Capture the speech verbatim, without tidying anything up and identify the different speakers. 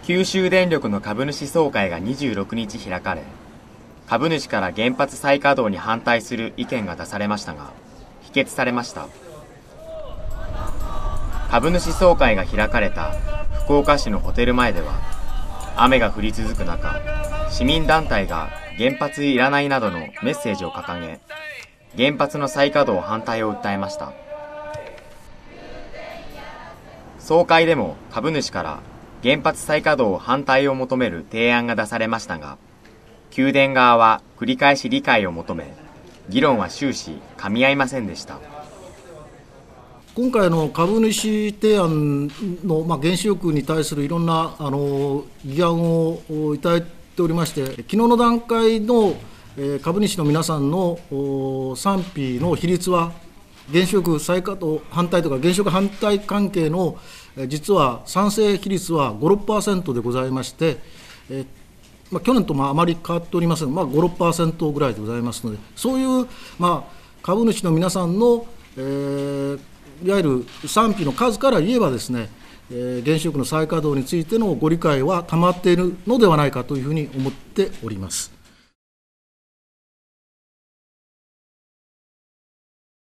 Speaker 1: 九州電力の株主総会がにじゅうろくにち開かれ、株主から原発再稼働に反対する意見が出されましたが、否決されました。株主総会が開かれた福岡市のホテル前では、雨が降り続く中、市民団体が原発いらないなどのメッセージを掲げ、原発の再稼働反対を訴えました。総会でも株主から原発再稼働反対を求める提案が出されましたが、宮殿側は繰り返し理解を求め、議論は終始噛み合いませんでした。
Speaker 2: 今回の株主提案の、まあ、原子力に対するいろんなあの議案をいただいておりまして、昨日の段階の、えー、株主の皆さんの賛否の比率は、原子力再稼働反対とか原子力反対関係の、えー、実は賛成比率はご、ろくパーセントでございまして、えーまあ、去年とまああまり変わっておりませんが、まあ、ご、ろくパーセントぐらいでございますので、そういう、まあ、株主の皆さんの、えーいわゆる賛否の数から言えばですね、えー、原子力の再稼働についてのご理解は高まっているのではないかというふうに思っております。